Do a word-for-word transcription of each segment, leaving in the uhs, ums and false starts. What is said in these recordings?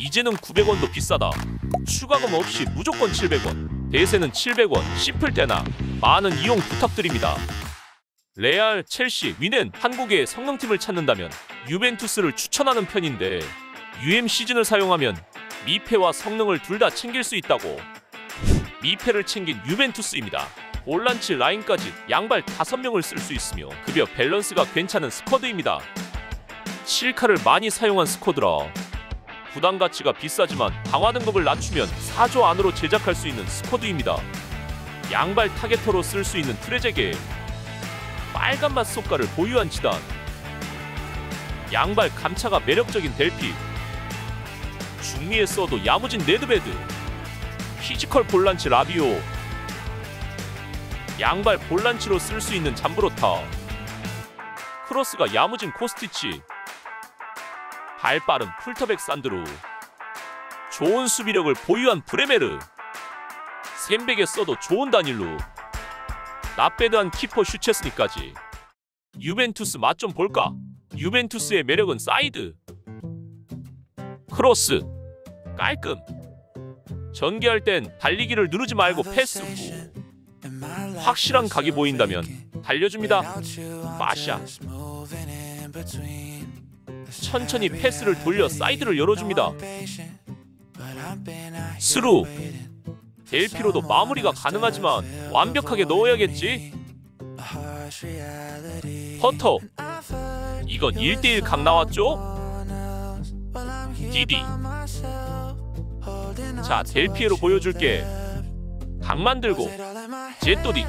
이제는 구백 원도 비싸다. 추가금 없이 무조건 칠백 원. 대세는 칠백 원 싶을 때나 많은 이용 부탁드립니다. 레알, 첼시, 위넨, 한국의 성능팀을 찾는다면 유벤투스를 추천하는 편인데 유엠 시즌을 사용하면 미패와 성능을 둘 다 챙길 수 있다고. 미패를 챙긴 유벤투스입니다. 볼란치 라인까지 양발 다섯 명을 쓸 수 있으며 급여 밸런스가 괜찮은 스쿼드입니다. 실카를 많이 사용한 스쿼드라 부담 가치가 비싸지만 강화 등급을 낮추면 사 조 안으로 제작할 수 있는 스쿼드입니다. 양발 타겟터로 쓸 수 있는 트레제게, 빨간맛 속가를 보유한 지단, 양발 감차가 매력적인 델피, 중미에 써도 야무진 네드베드, 피지컬 볼란치 라비오, 양발 볼란치로 쓸 수 있는 잠브로타, 크로스가 야무진 코스티치, 발 빠른 풀터백 산드루, 좋은 수비력을 보유한 브레메르, 샌백에 써도 좋은 다닐루, 나배드한 키퍼 슈체스니까지. 유벤투스 맛 좀 볼까? 유벤투스의 매력은 사이드, 크로스, 깔끔. 전개할 땐 달리기를 누르지 말고 패스 후 확실한 각이 보인다면 달려줍니다. 파샤. 천천히 패스를 돌려 사이드를 열어줍니다. 스루. 델피로도 마무리가 가능하지만 완벽하게 넣어야겠지. 퍼터. 이건 일 대 일 각 나왔죠? 디디. 자, 델피에로 보여줄게. 각 만들고 제또디.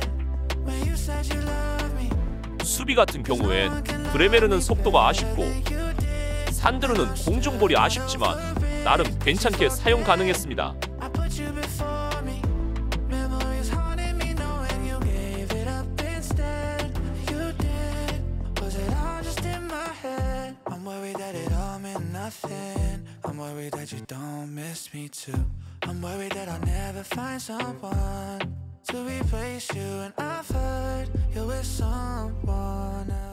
수비 같은 경우엔 브레메르는 속도가 아쉽고 산드루는 공중볼이 아쉽지만 나름 괜찮게 사용 가능했습니다. I'm worried that you don't miss me too. I'm worried that I'll never find someone to replace you, and I've heard you're with someone else.